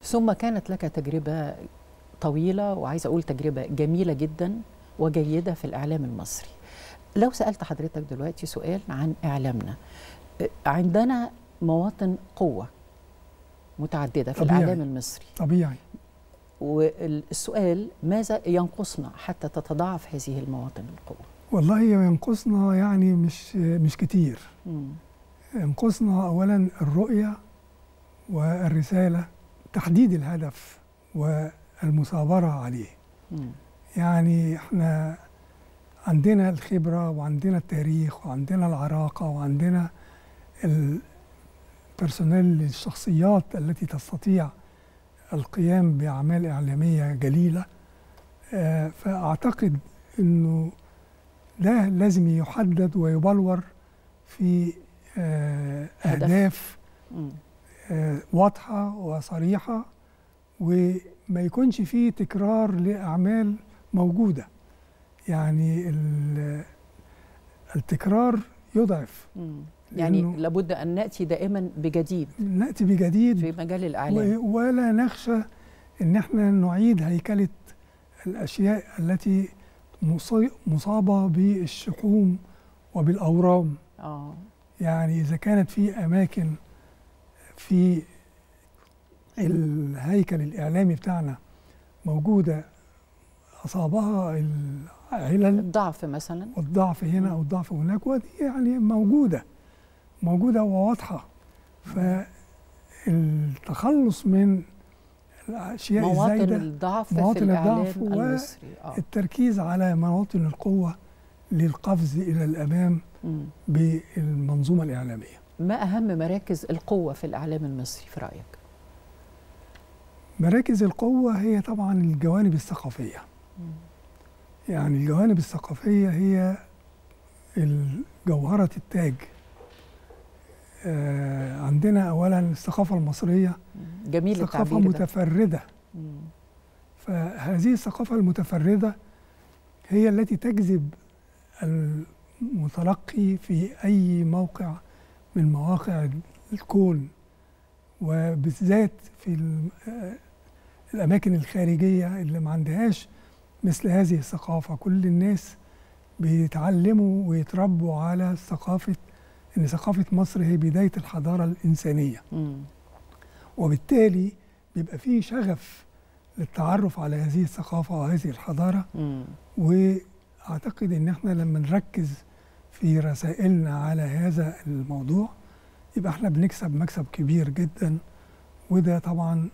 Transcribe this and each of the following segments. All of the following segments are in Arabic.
ثم كانت لك تجربة طويلة، وعايزة أقول تجربة جميلة جدا وجيدة في الإعلام المصري. لو سألت حضرتك دلوقتي سؤال عن إعلامنا، عندنا مواطن قوة متعددة في طبيعي. الإعلام المصري. طبيعي. والسؤال ماذا ينقصنا حتى تتضاعف هذه المواطن القوة؟ والله ينقصنا يعني مش كتير. ينقصنا أولا الرؤية والرسالة، تحديد الهدف والمثابرة عليه. يعني احنا عندنا الخبرة وعندنا التاريخ وعندنا العراقة وعندنا البرسونيل، الشخصيات التي تستطيع القيام بأعمال إعلامية جليلة. فأعتقد أنه ده لازم يحدد ويبلور في أهداف واضحة وصريحة، وما يكونش فيه تكرار لأعمال موجودة. يعني التكرار يضعف. يعني لابد أن نأتي دائما بجديد، نأتي بجديد في مجال الإعلام، ولا نخشى أن احنا نعيد هيكلة الأشياء التي مصابة بالشحوم وبالأورام. يعني إذا كانت في أماكن في الهيكل الإعلامي بتاعنا موجودة أصابها العلل، الضعف مثلا، والضعف هنا أو الضعف هناك، ودي يعني موجودة وواضحة. فالتخلص من الأشياء الزايدة، مواطن الضعف المصري، التركيز على مواطن القوة للقفز إلى الأمام بالمنظومة الإعلامية. ما أهم مراكز القوة في الإعلام المصري في رأيك؟ مراكز القوة هي طبعا الجوانب الثقافية. يعني الجوانب الثقافية هي جوهرة التاج. عندنا أولا الثقافة المصرية جميل، ثقافة متفردة. فهذه الثقافة المتفردة هي التي تجذب المتلقي في أي موقع من مواقع الكون، وبالذات في الأماكن الخارجية اللي ما عندهاش مثل هذه الثقافة. كل الناس بيتعلموا ويتربوا على إن ثقافة مصر هي بداية الحضارة الإنسانية. وبالتالي بيبقى فيه شغف للتعرف على هذه الثقافة وهذه الحضارة. وأعتقد إن احنا لما نركز في رسائلنا على هذا الموضوع يبقى احنا بنكسب مكسب كبير جدا. وده طبعا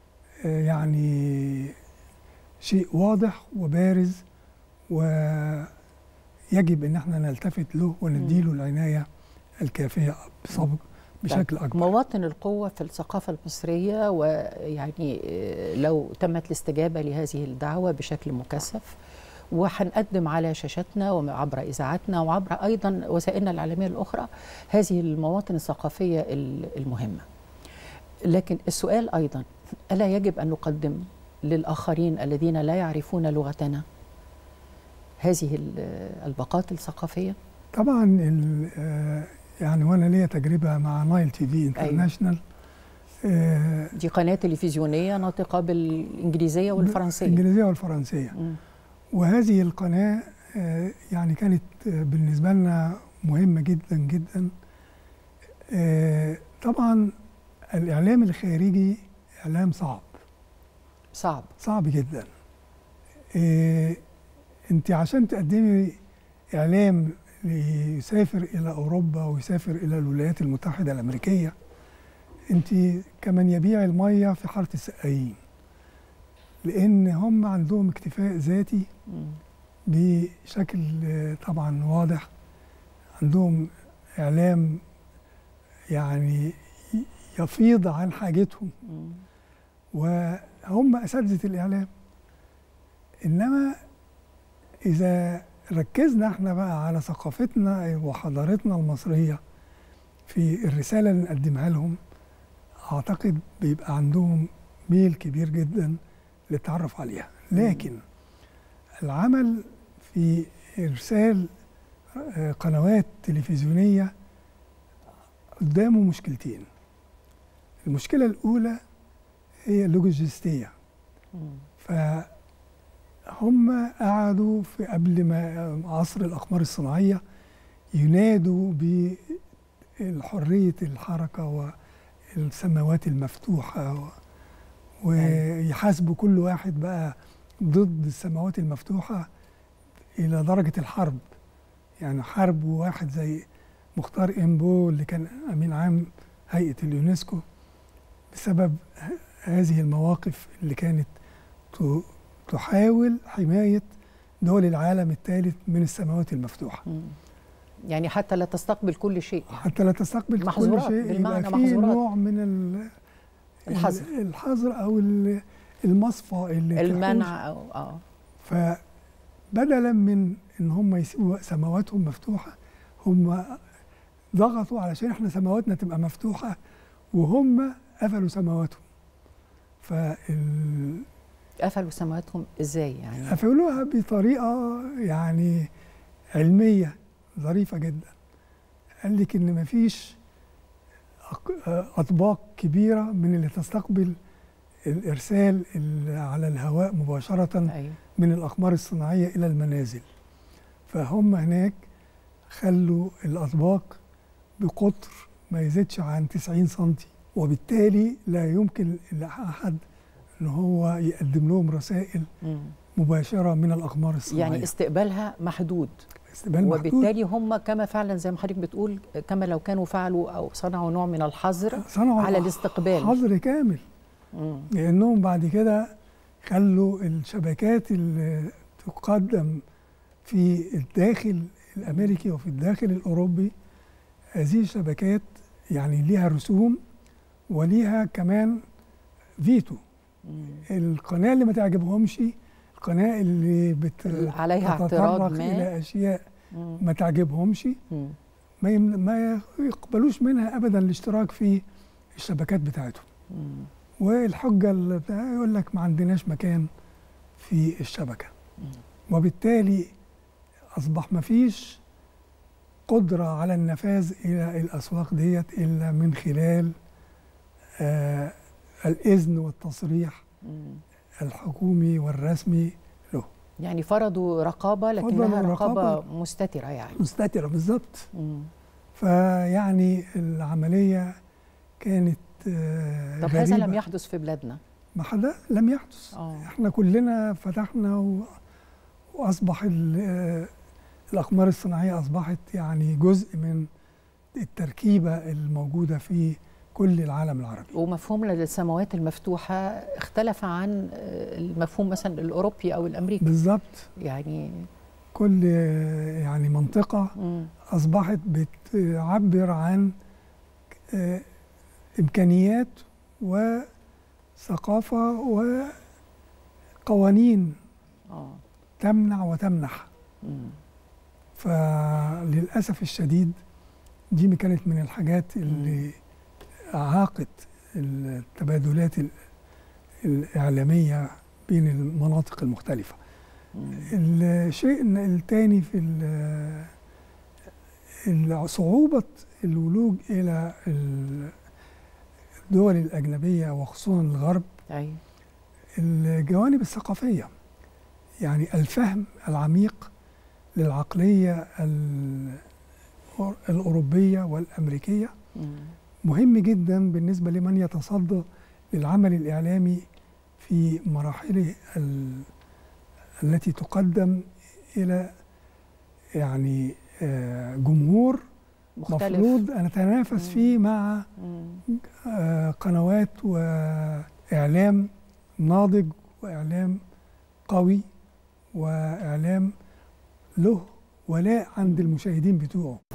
يعني شيء واضح وبارز، ويجب ان احنا نلتفت له ونديله العناية الكافية بشكل أكبر. مواطن القوة في الثقافة المصرية، ويعني لو تمت الاستجابة لهذه الدعوة بشكل مكثف، وهنقدم على شاشاتنا وعبر إذاعاتنا وعبر أيضا وسائلنا الإعلامية الأخرى هذه المواطن الثقافية المهمة. لكن السؤال أيضا، ألا يجب أن نقدم للآخرين الذين لا يعرفون لغتنا هذه الباقات الثقافية؟ طبعا يعني وانا ليا تجربه مع نايل تي في انترناشونال. دي قناه تلفزيونيه ناطقه بالانجليزيه والفرنسيه. الانجليزيه والفرنسيه. وهذه القناه يعني كانت بالنسبه لنا مهمه جدا جدا. طبعا الاعلام الخارجي اعلام صعب جدا. انت عشان تقدمي اعلام يسافر إلى أوروبا ويسافر إلى الولايات المتحدة الأمريكية، أنت كمن يبيع المية في حارة السقايين، لأن هم عندهم اكتفاء ذاتي بشكل طبعا واضح. عندهم إعلام يعني يفيض عن حاجتهم، وهم أساتذة الإعلام. إنما إذا ركزنا احنا بقى على ثقافتنا وحضارتنا المصرية في الرسالة اللي نقدمها لهم، أعتقد بيبقى عندهم ميل كبير جدا للتعرف عليها. لكن العمل في إرسال قنوات تلفزيونية قدامه مشكلتين. المشكلة الأولى هي لوجستية. فهم قعدوا في قبل ما عصر الأقمار الصناعية ينادوا بحرية الحركة والسماوات المفتوحة، ويحاسبوا كل واحد بقى ضد السماوات المفتوحة إلى درجة الحرب. يعني حرب واحد زي مختار إمبو اللي كان أمين عام هيئة اليونسكو بسبب هذه المواقف اللي كانت تحاول حماية دول العالم الثالث من السماوات المفتوحة. يعني حتى لا تستقبل كل شيء، حتى لا تستقبل كل شيء، يبقى في نوع من الحظر أو المصفى اللي المنع فبدلا من إن هم يسيبوا سماواتهم مفتوحة، هم ضغطوا علشان احنا سماواتنا تبقى مفتوحة، وهم قفلوا سماواتهم. قفلوا سماواتهم ازاي يعني؟ قفلوها بطريقة يعني علمية ظريفة جدا. قال لك إن مفيش أطباق كبيرة من اللي تستقبل الإرسال على الهواء مباشرة من الأقمار الصناعية إلى المنازل. فهم هناك خلوا الأطباق بقطر ما يزيدش عن 90 سنتي، وبالتالي لا يمكن لأحد إن هو يقدم لهم رسائل مباشرة من الأقمار الصناعية. يعني استقبالها محدود. وبالتالي هم كما فعلا زي ما حضرتك بتقول، كما لو كانوا فعلوا أو صنعوا نوع من الحظر على الاستقبال، حظر كامل. لأنهم بعد كده خلوا الشبكات اللي تقدم في الداخل الأمريكي وفي الداخل الأوروبي، هذه الشبكات يعني ليها رسوم وليها كمان فيتو. القناة اللي ما تعجبهمش، القناة اللي عليها اعتراض إلى أشياء ما تعجبهمش، ما يقبلوش منها أبدا الاشتراك في الشبكات بتاعتهم. والحجة اللي يقول لك ما عندناش مكان في الشبكة. وبالتالي أصبح ما فيش قدرة على النفاذ إلى الأسواق ديت إلا من خلال الإذن والتصريح الحكومي والرسمي له. يعني فرضوا رقابة، لكنها رقابة مستترة، يعني مستترة بالظبط. فيعني العملية كانت طب غريبة. هذا لم يحدث في بلادنا؟ ما لم يحدث. احنا كلنا فتحنا وأصبح الأقمار الصناعية أصبحت يعني جزء من التركيبة الموجودة في كل العالم العربي. ومفهوم السماوات المفتوحة اختلف عن المفهوم مثلا الأوروبي أو الأمريكي. بالظبط. يعني كل يعني منطقة أصبحت بتعبر عن إمكانيات وثقافة وقوانين تمنع وتمنح. فللأسف الشديد دي كانت من الحاجات اللي أعاقت التبادلات الإعلامية بين المناطق المختلفة. الشيء الثاني في صعوبة الولوج إلى الدول الأجنبية وخصوصا الغرب، الجوانب الثقافية، يعني الفهم العميق للعقلية الأوروبية والأمريكية مهم جدا بالنسبة لمن يتصدى للعمل الإعلامي في مراحله التي تقدم إلى يعني جمهور مختلف مفروض أن نتنافس فيه مع قنوات وإعلام ناضج وإعلام قوي وإعلام له ولاء عند المشاهدين بتوعه.